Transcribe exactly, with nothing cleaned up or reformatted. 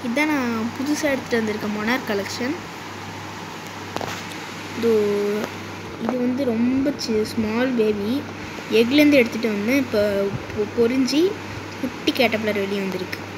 இதுதான் நான் புதுசாக எடுத்துகிட்டு வந்திருக்கேன் மொனார்க் கலெக்ஷன். இது இது வந்து ரொம்ப சி ஸ்மால் பேபி எக்லேருந்து எடுத்துகிட்டு வந்தேன். இப்போ பொறிஞ்சி குட்டி கேட்டர்பில்லர் வெளியே வந்திருக்கு.